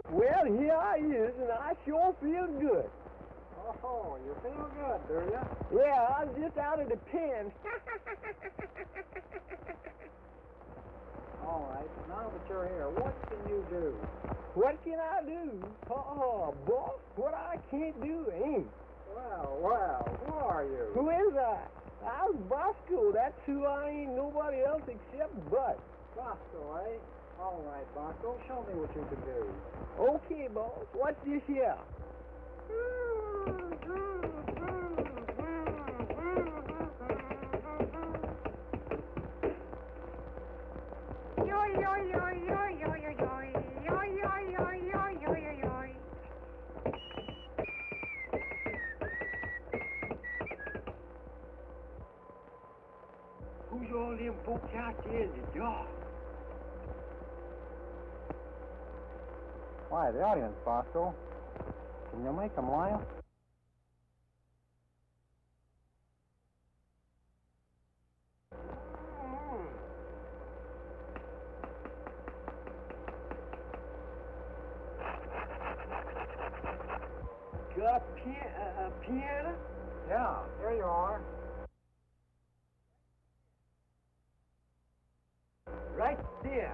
Well, here I is, and I sure feel good. Oh, you feel good, do you? Yeah, I was just out of the pen. All right, now that you're here, what can you do? What can I do? Oh, boss, what I can't do ain't. Well, who are you? Who is I? I'm Bosko. That's who I ain't nobody else except Bud. Bosko, eh? All right, Bosko, show me what you can do. Okay, boss. What's this here? Who's all them folks out there in the dark? Why, the audience, Bosko. Can you make them laugh? Got a piano? Yeah, here you are. Right there.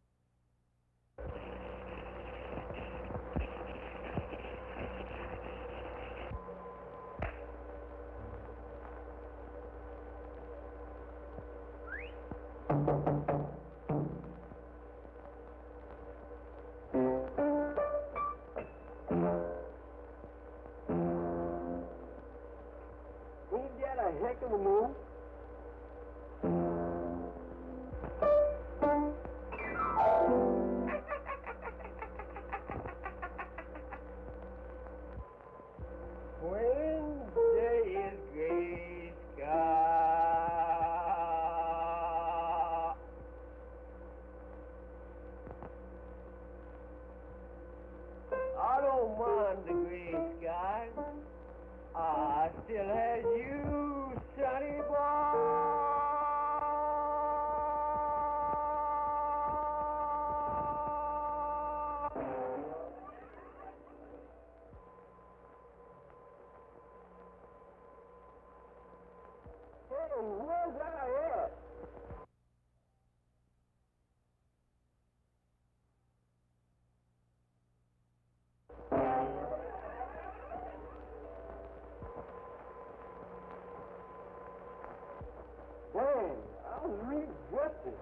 Ain't that a heck of a move? When there is gray sky, I don't mind the gray sky. I still have you, sunny boy. Hey, where's that at? Dang, I was really gutted.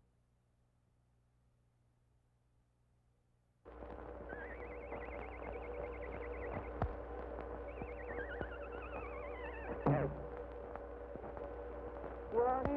Sunny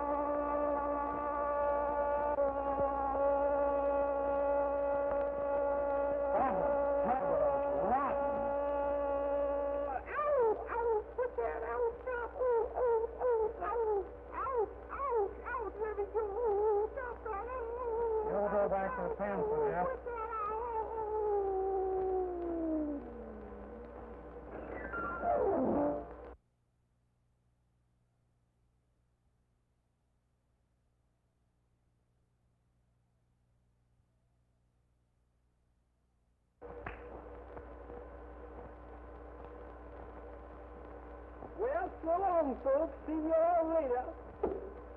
You'll go back to the pen for that. Well, so long, folks. See you all later.